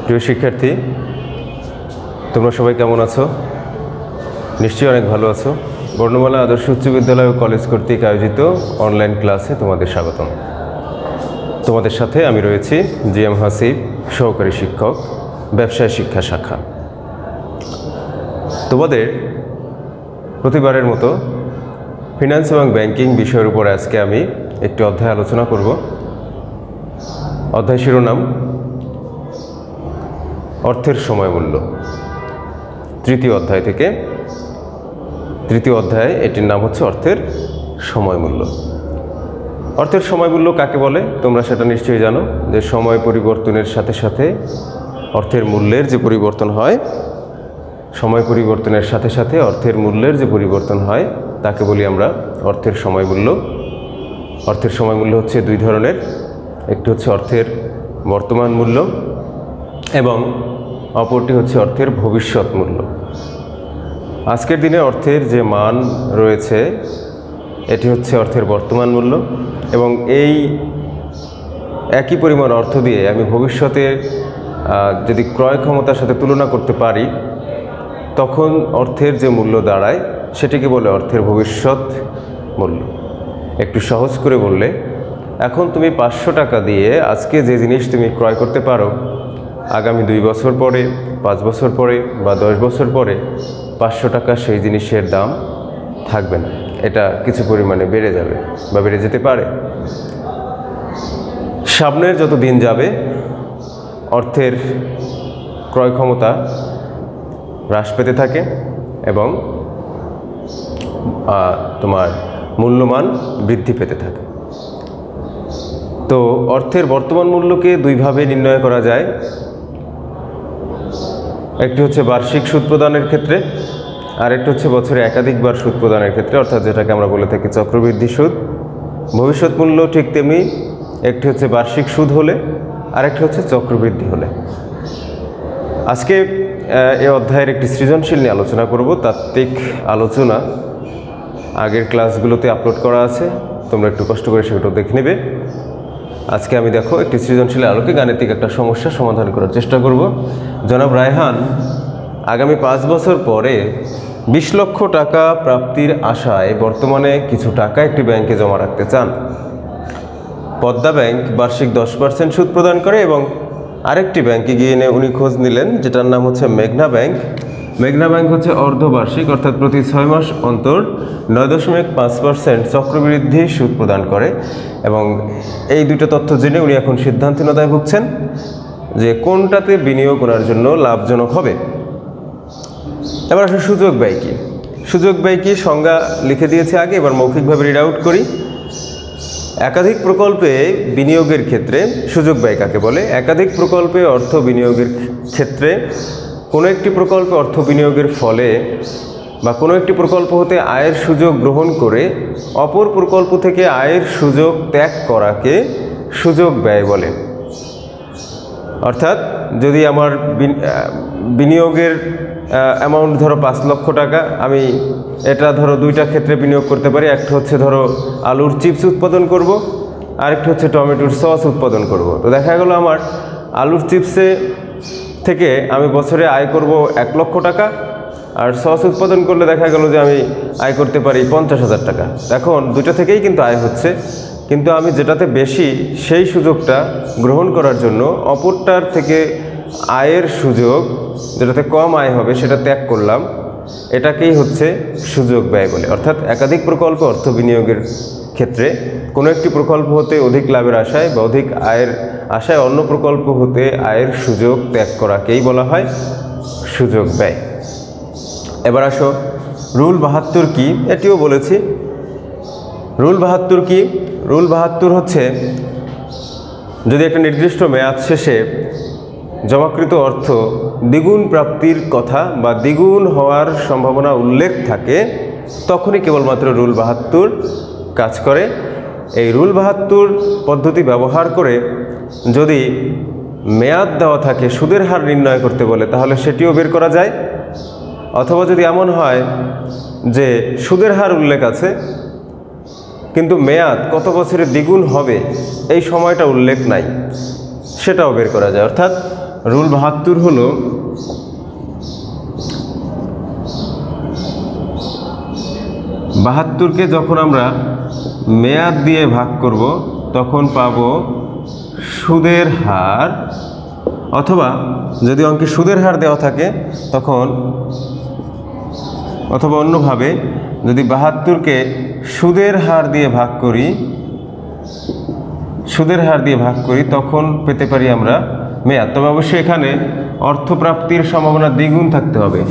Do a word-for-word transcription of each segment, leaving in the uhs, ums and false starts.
প্রিয় শিক্ষার্থী, তোমরা সবাই কেমন আছো? নিশ্চয়ই অনেক ভালো আছো। বর্ণমালা আদর্শ উচ্চ বিদ্যালয় ও কলেজ কর্তৃক আয়োজিত অনলাইন ক্লাসে তোমাদের স্বাগতম। তোমাদের সাথে আমি রয়েছি জি এম হাসিব, সহকারী শিক্ষক, ব্যবসায় শিক্ষা শাখা। তোমাদের প্রতিবারের মতো ফিনান্স এবং ব্যাংকিং বিষয়ের উপর আজকে আমি একটি অধ্যায় আলোচনা করব। অধ্যায় শিরোনাম অর্থের সময় মূল্য। তৃতীয় অধ্যায় থেকে তৃতীয় অধ্যায় এটির নাম হচ্ছে অর্থের সময় মূল্য। অর্থের সময় মূল্য কাকে বলে তোমরা সেটা নিশ্চয়ই জানো, যে সময় পরিবর্তনের সাথে সাথে অর্থের মূল্যের যে পরিবর্তন হয়, সময় পরিবর্তনের সাথে সাথে অর্থের মূল্যের যে পরিবর্তন হয় তাকে বলি আমরা অর্থের সময় মূল্য। অর্থের সময় মূল্য হচ্ছে দুই ধরনের, একটি হচ্ছে অর্থের বর্তমান মূল্য এবং অপরটি হচ্ছে অর্থের ভবিষ্যৎ মূল্য। আজকের দিনে অর্থের যে মান রয়েছে এটি হচ্ছে অর্থের বর্তমান মূল্য, এবং এই একই পরিমাণ অর্থ দিয়ে আমি ভবিষ্যতে যদি ক্রয় ক্ষমতার সাথে তুলনা করতে পারি তখন অর্থের যে মূল্য দাঁড়ায় সেটিকে বলে অর্থের ভবিষ্যৎ মূল্য। একটু সহজ করে বললে, এখন তুমি পাঁচশো টাকা দিয়ে আজকে যে জিনিস তুমি ক্রয় করতে পারো, আগামী দুই বছর পরে, পাঁচ বছর পরে বা দশ বছর পরে পাঁচশো টাকা সেই জিনিসের দাম থাকবে না, এটা কিছু পরিমাণে বেড়ে যাবে বা বেড়ে যেতে পারে। সামনের যত দিন যাবে অর্থের ক্রয় ক্ষমতা হ্রাস পেতে থাকে এবং তোমার মূল্যমান বৃদ্ধি পেতে থাকে। তো অর্থের বর্তমান মূল্যকে দুইভাবে নির্ণয় করা যায়। একটি হচ্ছে বার্ষিক সুদ প্রদানের ক্ষেত্রে, আর একটি হচ্ছে বছরে একাধিকবার সুদ প্রদানের ক্ষেত্রে, অর্থাৎ যেটাকে আমরা বলে থাকি চক্রবৃদ্ধি সুদ। ভবিষ্যৎ মূল্য ঠিক তেমনি, একটি হচ্ছে বার্ষিক সুদ হলে আর একটি হচ্ছে চক্রবৃদ্ধি হলে। আজকে এই অধ্যায়ের একটি সৃজনশীল নিয়ে আলোচনা করব। তাত্ত্বিক আলোচনা আগের ক্লাসগুলোতে আপলোড করা আছে, তোমরা একটু কষ্ট করে সেগুলো দেখে নেবে। আজকে আমি দেখো একটি সৃজনশীল আলোকে গাণিতিক একটা সমস্যা সমাধান করার চেষ্টা করব। জনাব রায়হান আগামী পাঁচ বছর পরে বিশ লক্ষ টাকা প্রাপ্তির আশায় বর্তমানে কিছু টাকা একটি ব্যাংকে জমা রাখতে চান। পদ্মা ব্যাংক বার্ষিক দশ পার্সেন্ট সুদ প্রদান করে এবং আরেকটি ব্যাংকে গিয়ে এনে উনি খোঁজ নিলেন যেটার নাম হচ্ছে মেঘনা ব্যাংক। মেঘনা ব্যাংক হচ্ছে অর্ধবার্ষিক, অর্থাৎ প্রতি ছয় মাস অন্তর নয় দশমিক পাঁচ পার্সেন্ট চক্রবৃদ্ধি সুদ প্রদান করে। এবং এই দুটো তথ্য জেনে উনি এখন সিদ্ধান্তহীনতায় ভুগছেন যে কোনটাতে বিনিয়োগ করার জন্য লাভজনক হবে। এবার আসলে সুযোগ ব্যয় কী? সুযোগ ব্যয় কী সংজ্ঞা লিখে দিয়েছে আগে, এবার মৌখিকভাবে রিড আউট করি। একাধিক প্রকল্পে বিনিয়োগের ক্ষেত্রে সুযোগ ব্যয় কাকে বলে? একাধিক প্রকল্পে অর্থ বিনিয়োগের ক্ষেত্রে কোনো একটি প্রকল্পে অর্থ বিনিয়োগের ফলে বা কোনো একটি প্রকল্প হতে আয়ের সুযোগ গ্রহণ করে অপর প্রকল্প থেকে আয়ের সুযোগ ত্যাগ করাকে সুযোগ ব্যয় বলে। অর্থাৎ যদি আমার বিনিয়োগের অ্যামাউন্ট ধরো পাঁচ লক্ষ টাকা, আমি এটা ধরো দুইটা ক্ষেত্রে বিনিয়োগ করতে পারি। একটা হচ্ছে ধরো আলুর চিপস উৎপাদন করব, আরেকটা হচ্ছে টমেটোর সস উৎপাদন করব। তো দেখা গেল আমার আলুর চিপসে থেকে আমি বছরে আয় করব এক লক্ষ টাকা, আর সস উৎপাদন করলে দেখা গেল যে আমি আয় করতে পারি পঞ্চাশ হাজার টাকা। এখন দুটো থেকেই কিন্তু আয় হচ্ছে, কিন্তু আমি যেটাতে বেশি সেই সুযোগটা গ্রহণ করার জন্য অপরটার থেকে আয়ের সুযোগ যেটাতে কম আয় হবে সেটা ত্যাগ করলাম। এটাকেই হচ্ছে সুযোগ ব্যয় বলে। অর্থাৎ একাধিক প্রকল্প অর্থ বিনিয়োগের ক্ষেত্রে কোনো একটি প্রকল্প হতে অধিক লাভের আশায় বা অধিক আয়ের আশায় অন্য প্রকল্প হতে আয়ের সুযোগ ত্যাগ করাকেই বলা হয় সুযোগ ব্যয়। এবার আসো রুল বাহাত্তর কি, এটিও বলেছি। রুল বাহাত্তর কি? রুল বাহাত্তর হচ্ছে যদি একটা নির্দিষ্ট মেয়াদ শেষে জমাকৃত অর্থ দ্বিগুণ প্রাপ্তির কথা বা দ্বিগুণ হওয়ার সম্ভাবনা উল্লেখ থাকে তখনই কেবলমাত্র রুল বাহাত্তর কাজ করে। এই রুল বাহাত্তর পদ্ধতি ব্যবহার করে যদি মেয়াদ দেওয়া থাকে সুদের হার নির্ণয় করতে বলে তাহলে সেটিও বের করা যায়। অথবা যদি এমন হয় যে সুদের হার উল্লেখ আছে কিন্তু মেয়াদ কত বছরে দ্বিগুণ হবে এই সময়টা উল্লেখ নাই, সেটাও বের করা যায়। অর্থাৎ রুল বাহাত্তর হলো বাহাত্তরকে যখন আমরা মেয়াদ দিয়ে ভাগ করব তখন পাবো সুদের হার, অথবা যদি অঙ্কে সুদের হার দেওয়া থাকে তখন, অথবা অন্যভাবে যদি বাহাত্তরকে সুদের হার দিয়ে ভাগ করি সুদের হার দিয়ে ভাগ করি তখন পেতে পারি আমরা মেয়াদ। তবে অবশ্যই এখানে অর্থপ্রাপ্তির সম্ভাবনা দ্বিগুণ থাকতে হবে,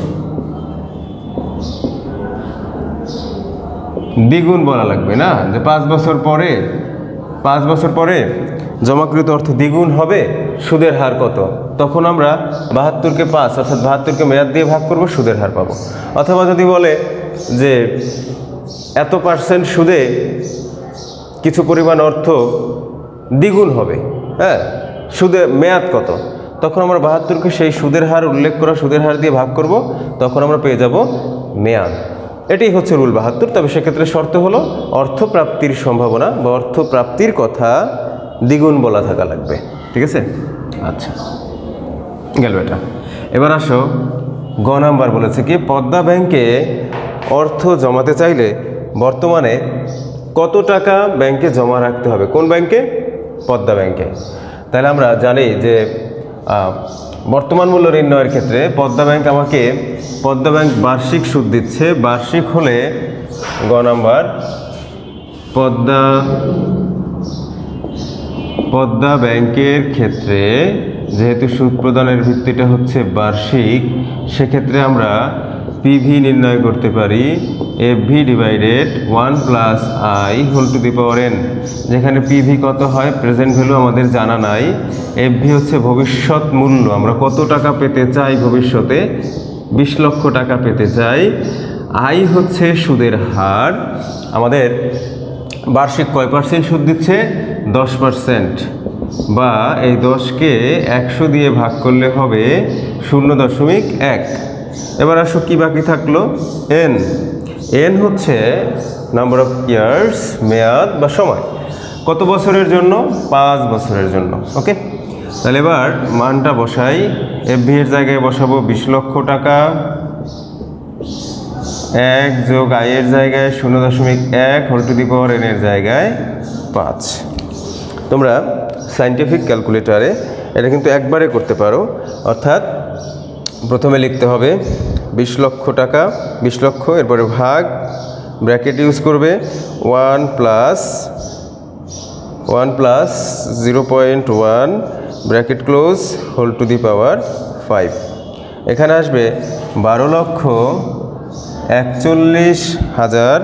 দ্বিগুণ বলা লাগবে না যে পাঁচ বছর পরে পাঁচ বছর পরে জমাকৃত অর্থ দ্বিগুণ হবে, সুদের হার কত, তখন আমরা বাহাত্তরকে পাঁচ অর্থাৎ বাহাত্তরকে মেয়াদ দিয়ে ভাগ করব, সুদের হার পাবো। অথবা যদি বলে যে এত পার্সেন্ট সুদে কিছু পরিমাণ অর্থ দ্বিগুণ হবে, হ্যাঁ, সুদের মেয়াদ কত, তখন আমরা বাহাত্তরকে সেই সুদের হার উল্লেখ করা সুদের হার দিয়ে ভাগ করব, তখন আমরা পেয়ে যাব মেয়াদ। এটাই হচ্ছে রুল বাহাত্তর। তবে সেক্ষেত্রে শর্ত হলো অর্থপ্রাপ্তির সম্ভাবনা বা অর্থপ্রাপ্তির কথা দ্বিগুণ বলা থাকা লাগবে, ঠিক আছে? আচ্ছা, গেল এটা। এবার আসো গ নাম্বার বলেছে কি, পদ্মা ব্যাংকে অর্থ জমাতে চাইলে বর্তমানে কত টাকা ব্যাংকে জমা রাখতে হবে? কোন ব্যাংকে? পদ্মা ব্যাংকে। তাহলে আমরা জানি যে বর্তমান মূল্য নির্ণয়ের ক্ষেত্রে পদ্মা ব্যাংক আমাকে পদ্মা ব্যাংক বার্ষিক সুদ দিচ্ছে। বার্ষিক হলে গ নাম্বার পদ্মা পদ্মা ব্যাংকের ক্ষেত্রে যেহেতু সুদ প্রদানের ভিত্তিটা হচ্ছে বার্ষিক, সেক্ষেত্রে আমরা পিভি নির্ণয় করতে পারি F V divided one plus I whole to the power N, যেখানে পিভি কত হয় প্রেজেন্ট ভ্যালু আমাদের জানা নাই, এফ ভি হচ্ছে ভবিষ্যৎ মূল্য, আমরা কত টাকা পেতে চাই ভবিষ্যতে, বিশ লক্ষ টাকা পেতে চাই, আই হচ্ছে সুদের হার, আমাদের বার্ষিক কয় পার্সেন্ট সুদ দিচ্ছে? দশ পার্সেন্ট, বা এই দশকে একশো দিয়ে ভাগ করলে হবে শূন্য দশমিক এক। এবার আসো কি বাকি থাকলো? এন। এন হচ্ছে নাম্বার অফ ইয়ার্স, মেয়াদ বা সময়, কত বছরের জন্য? পাঁচ বছরের জন্য। ওকে, তাহলে এবার মানটা বসাই। এফ ভি এর জায়গায় বসাবো বিশ লক্ষ টাকা, এক যোগ আই এর জায়গায় শূন্য দশমিক এক whole to the power N এর জায়গায় পাঁচ। তোমরা সায়েন্টিফিক ক্যালকুলেটারে এটা কিন্তু একবারে করতে পারো, অর্থাৎ প্রথমে লিখতে হবে বিশ লক্ষ টাকা, বিশ লক্ষ, এরপরে ভাগ, ব্র্যাকেট ইউজ করবে one plus one plus zero point one bracket close whole to the power five. এখানে আসবে বারো লক্ষ একচল্লিশ হাজার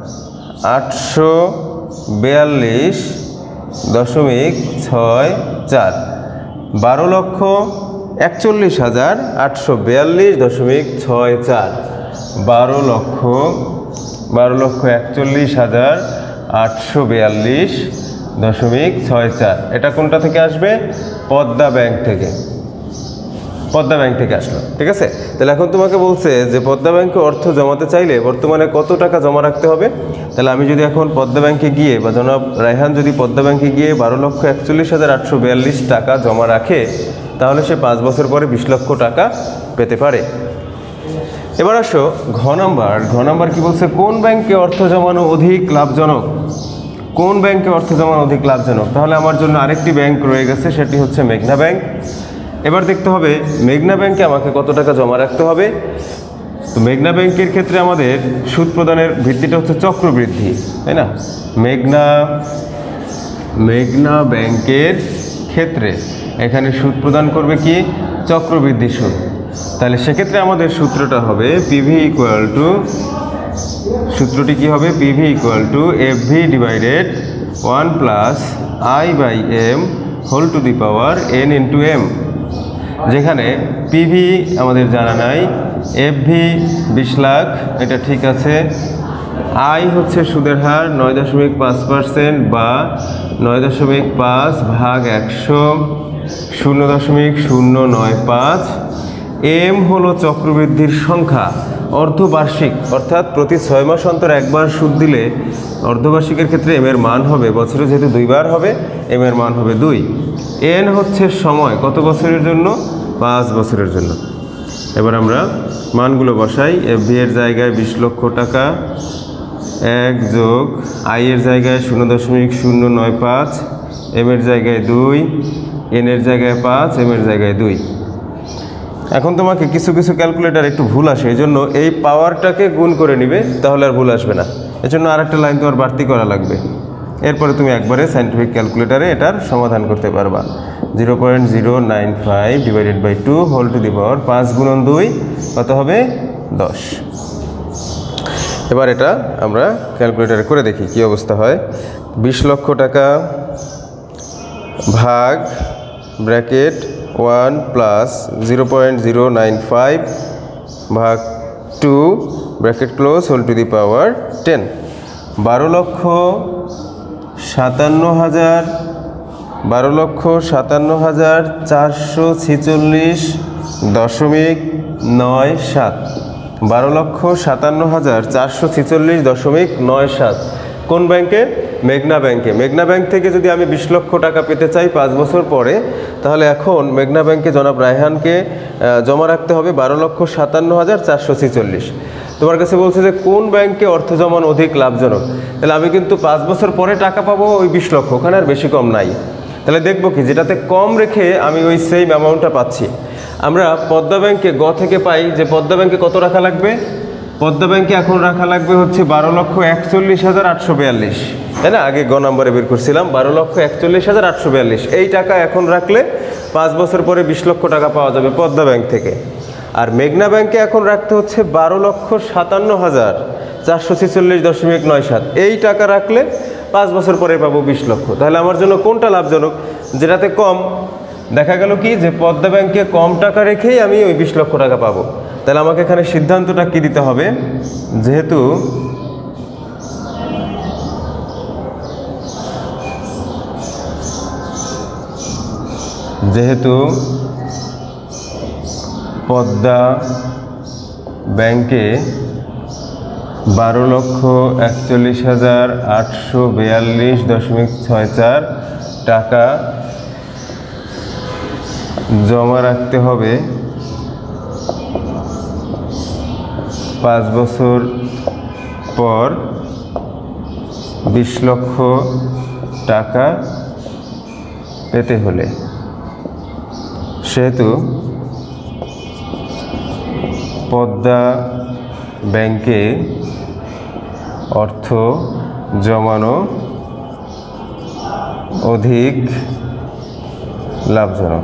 আটশো বিয়াল্লিশ দশমিক ছয় চার, বারো লক্ষ একচল্লিশ হাজার আটশো বিয়াল্লিশ দশমিক ছয় চার, বারো লক্ষ বারো লক্ষ একচল্লিশ হাজার আটশো বিয়াল্লিশ দশমিক ছয় চার। এটা কোনটা থেকে আসবে? পদ্মা ব্যাংক থেকে, পদ্মা ব্যাংক থেকে আসলো, ঠিক আছে? তাহলে এখন তোমাকে বলছে যে পদ্মা ব্যাংকে অর্থ জমাতে চাইলে বর্তমানে কত টাকা জমা রাখতে হবে। তাহলে আমি যদি এখন পদ্মা ব্যাংকে গিয়ে বা জনাব রায়হান যদি পদ্মা ব্যাংকে গিয়ে বারো লক্ষ একচল্লিশ হাজার আটশো বিয়াল্লিশ টাকা জমা রাখে, তাহলে সে পাঁচ বছর পরে বিশ লক্ষ টাকা পেতে পারে। এবার আসো ঘ নাম্বার। ঘ নাম্বার কি বলছে? কোন ব্যাংকে অর্থ জমানো অধিক লাভজনক? কোন ব্যাংকে অর্থ জমানো অধিক লাভজনক? তাহলে আমার জন্য আরেকটি ব্যাংক রয়ে গেছে, সেটি হচ্ছে মেঘনা ব্যাংক। এবার দেখতে হবে মেঘনা ব্যাংকে আমাকে কত টাকা জমা রাখতে হবে। তো মেঘনা ব্যাংকের ক্ষেত্রে আমাদের সুদ প্রদানের ভিত্তিটা হচ্ছে চক্রবৃদ্ধি, তাই না? মেঘনা মেঘনা ব্যাংকের ক্ষেত্রে এখানে সুদ প্রদান করবে কি? চক্রবৃদ্ধি সুদ। তাহলে সেক্ষেত্রে আমাদের সূত্রটা হবে পিভি ইকুয়াল টু, সূত্রটি কি হবে? PV equal to F V divided one plus I by M whole to the power N into M, যেখানে পিভি আমাদের জানা নাই, এফ ভি বিশ লাখ, এটা ঠিক আছে, আই হচ্ছে সুদের হার নয় দশমিক পাঁচ পার্সেন্ট বা নয় দশমিক পাঁচ ভাগ একশো শূন্য দশমিক শূন্য নয় পাঁচ, এম হলো চক্রবৃদ্ধির সংখ্যা অর্ধবার্ষিক অর্থাৎ প্রতি ছয় মাস অন্তর একবার সুদ দিলে অর্ধবার্ষিকের ক্ষেত্রে এম এর মান হবে, বছরে যেহেতু দুইবার হবে এম এর মান হবে দুই। এন হচ্ছে সময়, কত বছরের জন্য? পাঁচ বছরের জন্য। এবার আমরা মানগুলো বসাই। এফ ভি এর জায়গায় বিশ লক্ষ টাকা, এক যোগ আই এর জায়গায় শূন্য দশমিক শূন্য নয় পাঁচ, এম এর জায়গায় দুই, এন এর জায়গায় পাঁচ, এম এর জায়গায় দুই। এখন তোমাকে কিছু কিছু ক্যালকুলেটার একটু ভুল আসে, এই জন্য এই পাওয়ারটাকে গুণ করে নিবে, তাহলে আর ভুল আসবে না। এর জন্য আর একটা লাইন তোমার বাড়তি করা লাগবে। এরপরে তুমি একবারে সায়েন্টিফিক ক্যালকুলেটারে এটার সমাধান করতে পারবা। Zero point zero nine five divided by two whole to the power পাঁচ গুণন দুই কত হবে? দশ। এবার এটা আমরা ক্যালকুলেটারে করে দেখি কি অবস্থা হয়। বিশ লক্ষ টাকা ভাগ bracket one plus zero point zero nine five ভাগ two bracket close whole to the power ten. বারো লক্ষ সাতান্ন হাজার বারো লক্ষ সাতান্ন হাজার চারশো ছিচল্লিশ দশমিক নয় সাত বারো লক্ষ সাতান্ন হাজার চারশো ছিচল্লিশ দশমিক নয় সাত কোন ব্যাংকে? মেঘনা ব্যাংকে। মেঘনা ব্যাংক থেকে যদি আমি বিশ লক্ষ টাকা পেতে চাই পাঁচ বছর পরে, তাহলে এখন মেঘনা ব্যাংকে জনাব রায়হানকে জমা রাখতে হবে বারো লক্ষ সাতান্ন হাজার চারশো ছিচল্লিশ। তোমার কাছে বলছে যে কোন ব্যাংকে অর্থ জমানো অধিক লাভজনক, তাহলে আমি কিন্তু পাঁচ বছর পরে টাকা পাবো ওই বিশ লক্ষ, ওখানে আর বেশি কম নাই। তাহলে দেখবো কি যেটাতে কম রেখে আমি ওই সেম অ্যামাউন্টটা পাচ্ছি। আমরা পদ্মা ব্যাংকে গ থেকে পাই যে পদ্মা ব্যাংকে কত রাখা লাগবে? পদ্মা ব্যাংকে এখন রাখা লাগবে হচ্ছে বারো লক্ষ একচল্লিশ হাজার আটশো বিয়াল্লিশ, তাই না? আগে গ নম্বরে বের করছিলাম বারো লক্ষ একচল্লিশ হাজার আটশো বিয়াল্লিশ। এই টাকা এখন রাখলে পাঁচ বছর পরে বিশ লক্ষ টাকা পাওয়া যাবে পদ্মা ব্যাংক থেকে। আর মেঘনা ব্যাংকে এখন রাখতে হচ্ছে বারো লক্ষ সাতান্ন হাজার চারশো ছেচল্লিশ দশমিক নয় সাত। এই টাকা রাখলে পাঁচ বছর পরে পাবো বিশ লক্ষ। তাহলে আমার জন্য কোনটা লাভজনক? যেটাতে কম। দেখা গেল কি যে পদ্মা ব্যাংকে কম টাকা রেখেই আমি ওই বিশ লক্ষ টাকা পাবো। তাহলে আমাকে এখানে সিদ্ধান্তটা কি দিতে হবে? যেহেতু যেহেতু পদ্মা ব্যাংকে বারো লক্ষ একচল্লিশ হাজার আটশো বিয়াল্লিশ দশমিক ছয় চার টাকা জমা রাখতে হবে পাঁচ বছর পর বিশ লক্ষ টাকা পেতে হলে, সেহেতু পদ্মা ব্যাংকে অর্থ জমানো অধিক লাভজনক।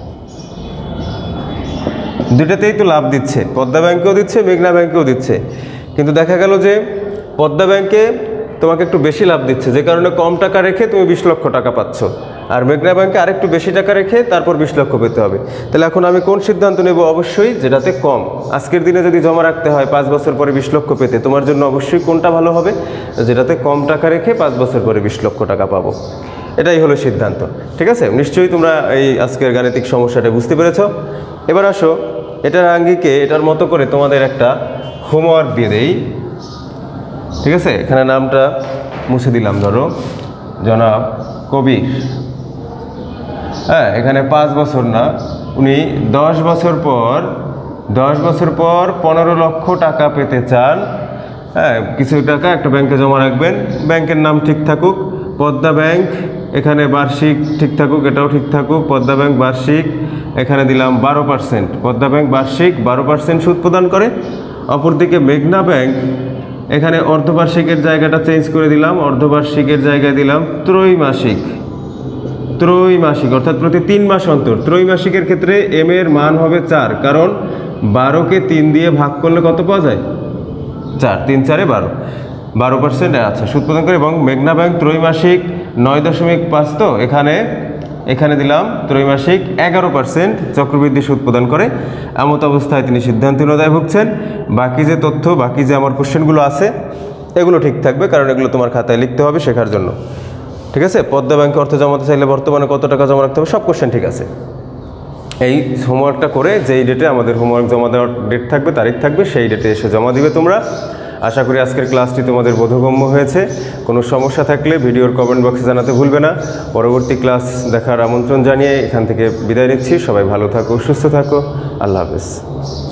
দুটাতেই তো লাভ দিচ্ছে, পদ্মা ব্যাংকেও দিচ্ছে মেঘনা ব্যাংকেও দিচ্ছে, কিন্তু দেখা গেল যে পদ্মা ব্যাংকে তোমাকে একটু বেশি লাভ দিচ্ছে, যে কারণে কম টাকা রেখে তুমি বিশ লক্ষ টাকা পাচ্ছ, আর মেঘনা ব্যাংকে আরেকটু বেশি টাকা রেখে তারপর বিশ লক্ষ পেতে হবে। তাহলে এখন আমি কোন সিদ্ধান্ত নেব? অবশ্যই যেটাতে কম। আজকের দিনে যদি জমা রাখতে হয় পাঁচ বছর পরে বিশ লক্ষ পেতে, তোমার জন্য অবশ্যই কোনটা ভালো হবে? যেটাতে কম টাকা রেখে পাঁচ বছর পরে বিশ লক্ষ টাকা পাবো। এটাই হলো সিদ্ধান্ত। ঠিক আছে, নিশ্চয়ই তোমরা এই আজকের গাণিতিক সমস্যাটা বুঝতে পেরেছ। এবার আসো এটার আঙ্গিকে এটার মতো করে তোমাদের একটা হোমওয়ার্ক দিয়ে দেই। ঠিক আছে, এখানে নামটা মুছে দিলাম, ধরো জনাব কবির। হ্যাঁ, এখানে পাঁচ বছর না, উনি দশ বছর পর দশ বছর পর পনেরো লক্ষ টাকা পেতে চান। হ্যাঁ, কিছু টাকা একটা ব্যাংকে জমা রাখবেন, ব্যাংকের নাম ঠিক থাকুক, পদ্মা ব্যাংক। এখানে বার্ষিক ঠিক থাকুক, এটাও ঠিক থাকুক, পদ্মা ব্যাংক বার্ষিক। এখানে দিলাম বারো পার্সেন্ট, পদ্মা ব্যাংক বার্ষিক বারো পার্সেন্ট সুদ প্রদান করে। অপরদিকে মেঘনা ব্যাংক, এখানে অর্ধবার্ষিকের জায়গাটা চেঞ্জ করে দিলাম, অর্ধবার্ষিকের জায়গায় দিলাম ত্রৈমাসিক। ত্রৈমাসিক অর্থাৎ প্রতি তিন মাস অন্তর। ত্রৈমাসিকের ক্ষেত্রে এম এর মান হবে চার, কারণ বারোকে তিন দিয়ে ভাগ করলে কত পাওয়া যায়? চার। তিন চারে বারো, বারো পার্সেন্ট আচ্ছা সুদ প্রদান করে। এবং মেঘনা ব্যাংক ত্রৈমাসিক নয় দশমিক পাঁচ, তো এখানে এখানে দিলাম ত্রৈমাসিক এগারো পার্সেন্ট চক্রবৃদ্ধি সুদ প্রদান করে। এমত অবস্থায় তিনি সিদ্ধান্তহীনতায় ভুগছেন। বাকি যে তথ্য, বাকি যে আমার কোশ্চেনগুলো আছে এগুলো ঠিক থাকবে, কারণ এগুলো তোমার খাতায় লিখতে হবে শেখার জন্য। ঠিক আছে, পদ্মা ব্যাংকে অর্থ জমাতে চাইলে বর্তমানে কত টাকা জমা রাখতে হবে, সব কোশ্চেন ঠিক আছে। এই হোমওয়ার্কটা করে যেই ডেটে আমাদের হোমওয়ার্ক জমা দেওয়ার ডেট থাকবে, তারিখ থাকবে, সেই ডেটে এসে জমা দিবে তোমরা। আশা করি আজকের ক্লাসটি তোমাদের বোধগম্য হয়েছে। কোনো সমস্যা থাকলে ভিডিওর কমেন্ট বক্সে জানাতে ভুলবে না। পরবর্তী ক্লাস দেখার আমন্ত্রণ জানিয়ে এখান থেকে বিদায় নিচ্ছি। সবাই ভালো থাকো, সুস্থ থাকো। আল্লাহ হাফেজ।